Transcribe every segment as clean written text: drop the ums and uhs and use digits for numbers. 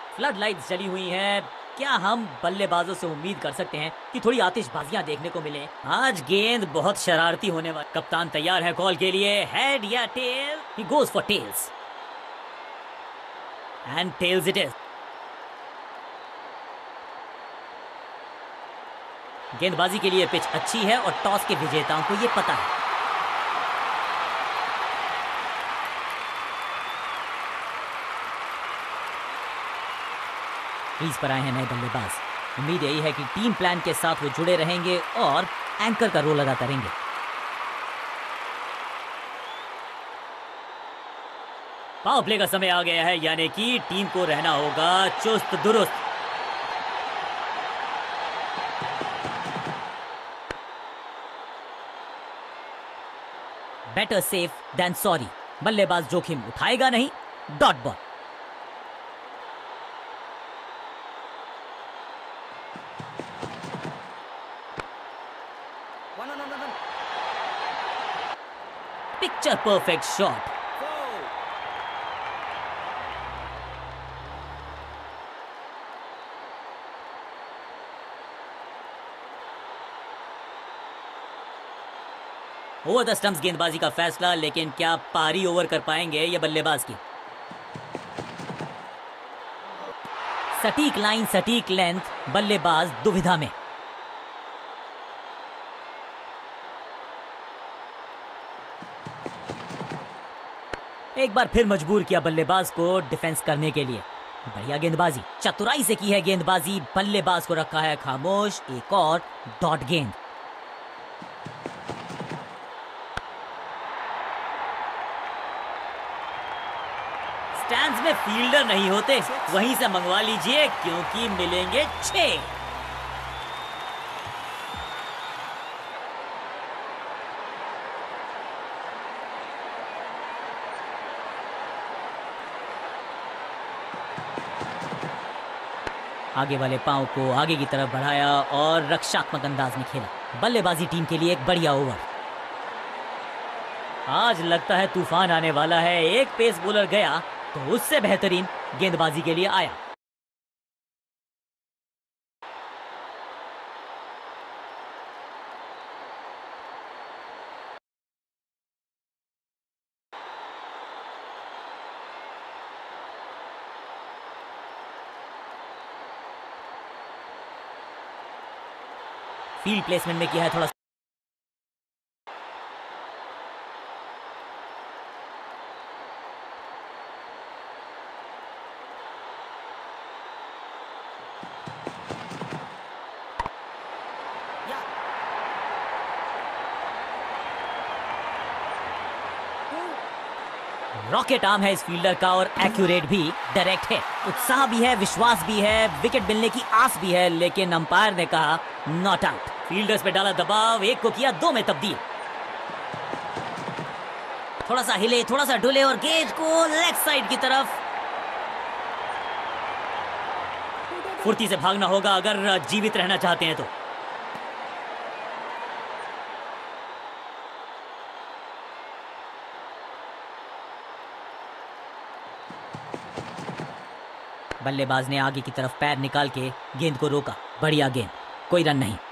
Flood lights जली हुई हैं। क्या हम बल्लेबाजों से उम्मीद कर सकते हैं कि थोड़ी आतिशबाजियां देखने को मिले? आज गेंद बहुत शरारती होने वाली। कप्तान तैयार है कॉल के लिए। हेड या tail? He goes for tails and tails it is. गेंदबाजी के लिए पिच अच्छी है और टॉस के विजेताओं को यह पता है। क्रीज पर आए हैं नए बल्लेबाज। उम्मीद यही है कि टीम प्लान के साथ वो जुड़े रहेंगे और एंकर का रोल अदा करेंगे। पावर प्ले का समय आ गया है, यानी कि टीम को रहना होगा चुस्त दुरुस्त। Better safe than sorry. बल्लेबाज जोखिम उठाएगा नहीं। Dot ball. Picture perfect shot. Over the stumps गेंदबाजी का फैसला, लेकिन क्या पारी ओवर कर पाएंगे ये बल्लेबाज की? सटीक लाइन, सटीक लेंथ, बल्लेबाज दुविधा में। एक बार फिर मजबूर किया बल्लेबाज को डिफेंस करने के लिए। बढ़िया गेंदबाजी, चतुराई से की है गेंदबाजी। बल्लेबाज को रखा है खामोश। एक और डॉट गेंद। स्टैंड्स में फील्डर नहीं होते, वहीं से मंगवा लीजिए क्योंकि मिलेंगे 6। आगे वाले पांव को आगे की तरफ बढ़ाया और रक्षात्मक अंदाज में खेला। बल्लेबाजी टीम के लिए एक बढ़िया ओवर। आज लगता है तूफान आने वाला है। एक पेस बॉलर गया तो उससे बेहतरीन गेंदबाजी के लिए आया। फील्ड प्लेसमेंट में किया है थोड़ा। रॉकेट आर्म है इस फील्डर का और एक्यूरेट भी, डायरेक्ट है। उत्साह भी है, विश्वास भी है, विकेट मिलने की आस भी है, लेकिन अंपायर ने कहा नॉट आउट। फील्डर्स पे डाला दबाव, एक को किया 2 में तब्दील। थोड़ा सा हिले, थोड़ा सा डुले और गेंद को लेग साइड की तरफ। फुर्ती से भागना होगा अगर जीवित रहना चाहते हैं तो। बल्लेबाज ने आगे की तरफ पैर निकाल के गेंद को रोका। बढ़िया गेंद, कोई रन नहीं।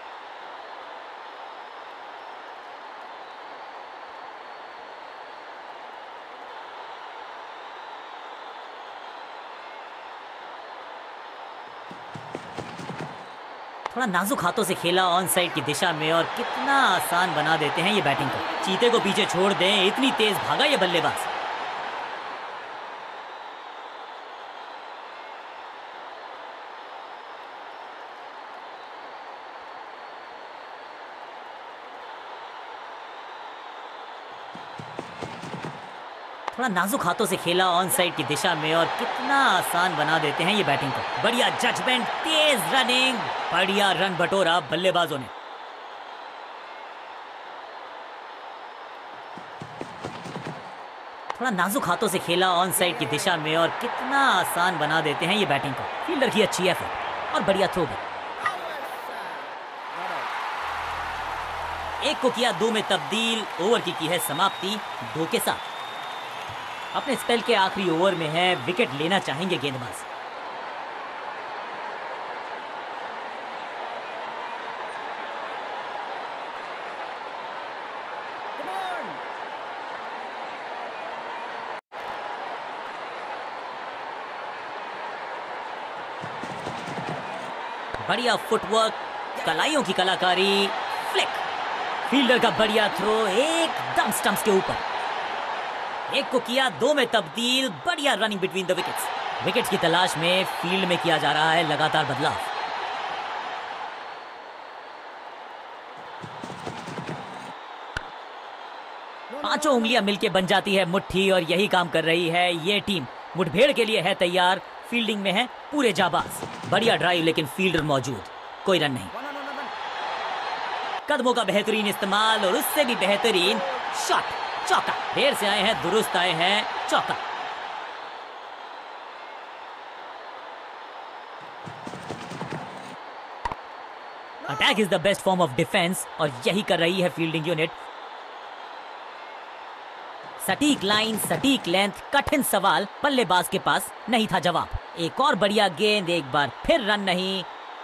थोड़ा नाजुक हाथों से खेला ऑन साइड की दिशा में और कितना आसान बना देते हैं ये बैटिंग को। चीते को पीछे छोड़ दें, इतनी तेज भागा ये बल्लेबाज। थोड़ा नाजुक हाथों से खेला ऑन साइड की दिशा में और कितना आसान बना देते हैं ये बैटिंग को। बढ़िया जजमेंट, तेज रनिंग, बढ़िया रन बटोरा बल्लेबाजों ने। थोड़ा नाजुक हाथों से खेला ऑन साइड की दिशा में और कितना आसान बना देते हैं ये बैटिंग को। फील्डर की अच्छी एफर्ट और बढ़िया थ्रो भी। एक को किया 2 में तब्दील। ओवर की है समाप्ति 2 के साथ। अपने स्पेल के आखिरी ओवर में है, विकेट लेना चाहेंगे गेंदबाज। बढ़िया फुटवर्क, कलाइयों की कलाकारी, फ्लिक, फील्डर का बढ़िया थ्रो एकदम स्टंप्स के ऊपर। एक को किया 2 में तब्दील, बढ़िया running between the wickets. Wickets की तलाश में फील्ड में किया जा रहा है लगातार बदलाव। पांचों उंगलियां मिलके बन जाती है मुट्ठी और यही काम कर रही है ये टीम। मुठभेड़ के लिए है तैयार, फील्डिंग में है पूरे जाबाज। बढ़िया ड्राइव लेकिन फील्डर मौजूद, कोई रन नहीं। कदमों का बेहतरीन इस्तेमाल और उससे भी बेहतरीन शॉट, चौका। देर से आए हैं, दुरुस्त आए हैं, चौका। Attack is the best form of defence और यही कर रही है फील्डिंग यूनिट। सटीक लाइन, सटीक लेंथ, कठिन सवाल, बल्लेबाज के पास नहीं था जवाब। एक और बढ़िया गेंद, एक बार फिर रन नहीं।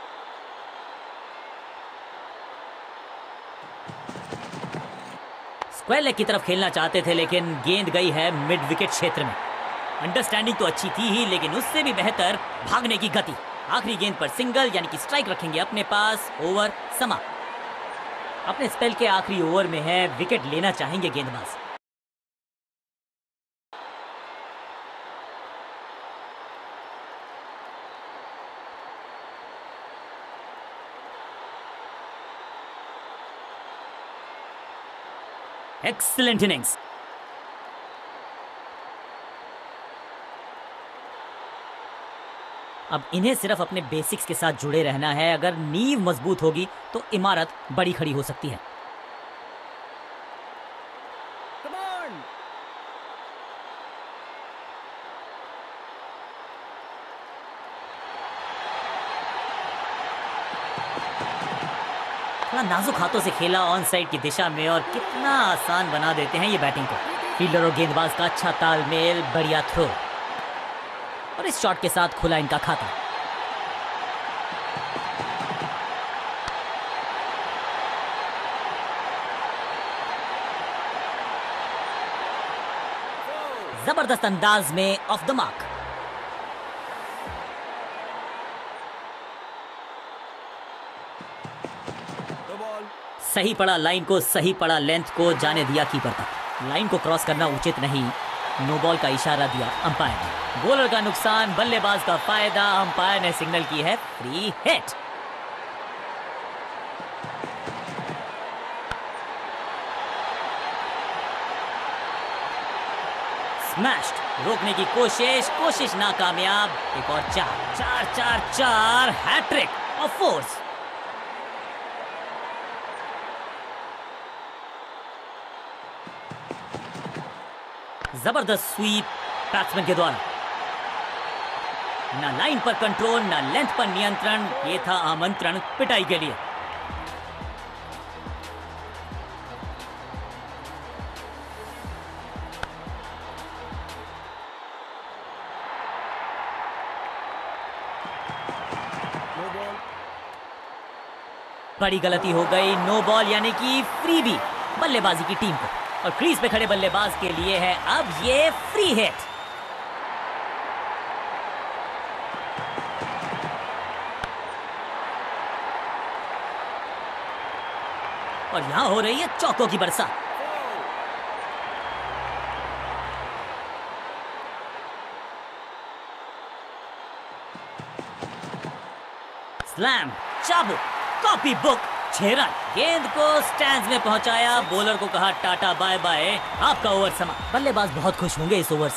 स्क्वायर लेग की तरफ खेलना चाहते थे लेकिन गेंद गई है मिड विकेट क्षेत्र में। अंडरस्टैंडिंग तो अच्छी थी ही लेकिन उससे भी बेहतर भागने की गति। आखिरी गेंद पर सिंगल यानी कि स्ट्राइक रखेंगे अपने पास। ओवर समाप्त। अपने स्पेल के आखिरी ओवर में है, विकेट लेना चाहेंगे गेंदबाज। Excellent innings. अब इन्हें सिर्फ अपने बेसिक्स के साथ जुड़े रहना है। अगर नींव मजबूत होगी तो इमारत बड़ी खड़ी हो सकती है। थोड़ा नाजुक हाथों से खेला ऑन साइड की दिशा में और कितना आसान बना देते हैं ये बैटिंग को। फील्डर और गेंदबाज का अच्छा तालमेल, बढ़िया थ्रो और इस शॉट के साथ खुला इनका खाता। जबरदस्त अंदाज में ऑफ द मार्क। सही पड़ा लाइन को, सही पड़ा लेंथ को, जाने दिया कीपर तक। लाइन को क्रॉस करना उचित नहीं, नो बॉल का इशारा दिया अंपायर ने। बॉलर का नुकसान, बल्लेबाज का फायदा। अंपायर ने सिग्नल की है फ्री हिट। स्मैश्ड, रोकने की कोशिश नाकामयाब। एक और चार, हैट्रिक ऑफ फोर्स। जबरदस्त स्वीप बैट्समैन के द्वारा। ना लाइन पर कंट्रोल, ना लेंथ पर नियंत्रण। ये था आमंत्रण पिटाई के लिए। बड़ी गलती हो गई, नो बॉल यानी कि फ्रीबी बल्लेबाजी की टीम को। और क्रीज पे खड़े बल्लेबाज के लिए है अब ये फ्री हिट। और यहां हो रही है चौकों की बरसात। स्लैम, चाबुक, कॉपी बुक, 6 रन। गेंद को स्टैंड्स में पहुंचाया, बॉलर को कहा टाटा बाय बाय, आपका ओवर समाप्त। बल्लेबाज बहुत खुश होंगे इस ओवर से।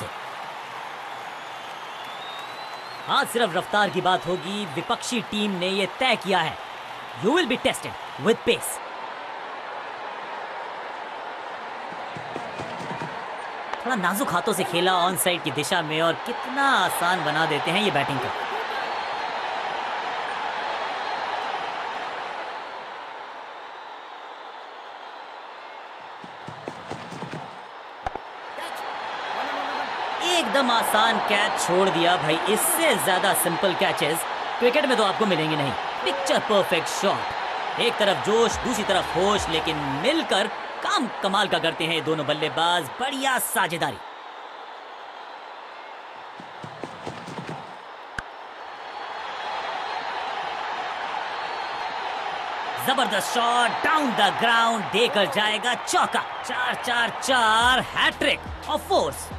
आज सिर्फ रफ्तार की बात होगी। विपक्षी टीम ने यह तय किया है, you will be tested with pace. थोड़ा नाजुक हाथों से खेला ऑन साइड की दिशा में और कितना आसान बना देते हैं ये बैटिंग को। एकदम आसान कैच छोड़ दिया भाई। इससे ज्यादा सिंपल कैचेस क्रिकेट में तो आपको मिलेंगे नहीं। Picture perfect shot. एक तरफ जोश, दूसरी तरफ होश, लेकिन मिलकर काम कमाल का करते हैं दोनों बल्लेबाज। बढ़िया साझेदारी। जबरदस्त शॉट डाउन द ग्राउंड देकर जाएगा चौका। 4-4-4 hat trick of fours.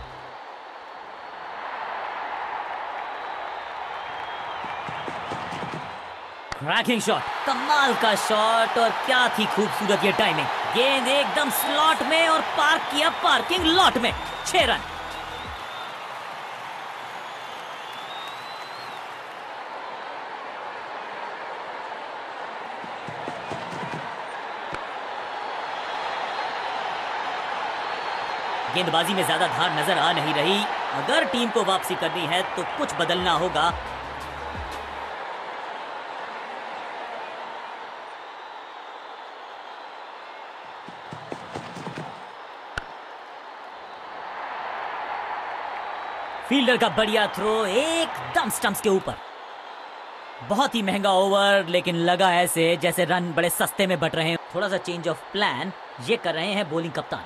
Cracking shot, कमाल का शॉट और क्या थी खूबसूरत ये टाइमिंग। गेंद एकदम स्लॉट में और पार्क किया पार्किंग लॉट में। 6 रन। गेंदबाजी में ज्यादा धार नजर आ नहीं रही। अगर टीम को वापसी करनी है तो कुछ बदलना होगा। फील्डर का बढ़िया थ्रो एकदम स्टंप्स के ऊपर। बहुत ही महंगा ओवर, लेकिन लगा ऐसे जैसे रन बड़े सस्ते में बट रहे हैं। थोड़ा सा चेंज ऑफ प्लान ये कर रहे हैं बॉलिंग कप्तान।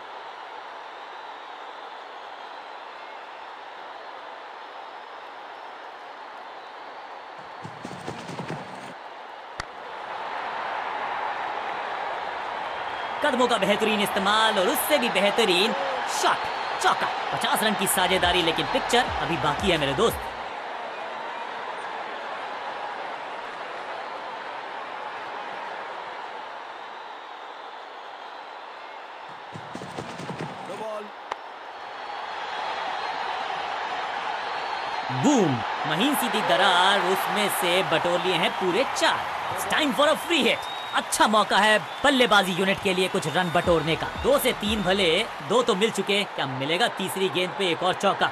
कदमों का बेहतरीन इस्तेमाल और उससे भी बेहतरीन शॉट, चौका। 50 रन की साझेदारी, लेकिन पिक्चर अभी बाकी है मेरे दोस्त। बूम, महीन सीधी दरार, उसमें से बटोर लिए हैं पूरे 4। It's time for a free hit. अच्छा मौका है बल्लेबाजी यूनिट के लिए कुछ रन बटोरने का। 2 से 3 भले, 2 तो मिल चुके, क्या मिलेगा तीसरी गेंद पे एक और चौका।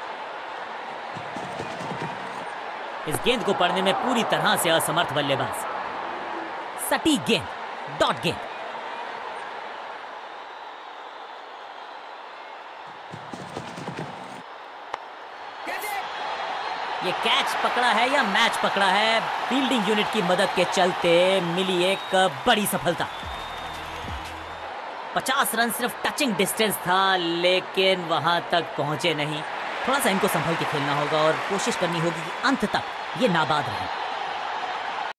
इस गेंद को पढ़ने में पूरी तरह से असमर्थ बल्लेबाज। सटीक गेंद, डॉट गेंद। ये कैच पकड़ा है या मैच पकड़ा है। फील्डिंग यूनिट की मदद के चलते मिली एक बड़ी सफलता। 50 रन सिर्फ टचिंग डिस्टेंस था, लेकिन वहां तक पहुंचे नहीं। थोड़ा सा इनको संभल के खेलना होगा और कोशिश करनी होगी कि अंत तक ये नाबाद रहे।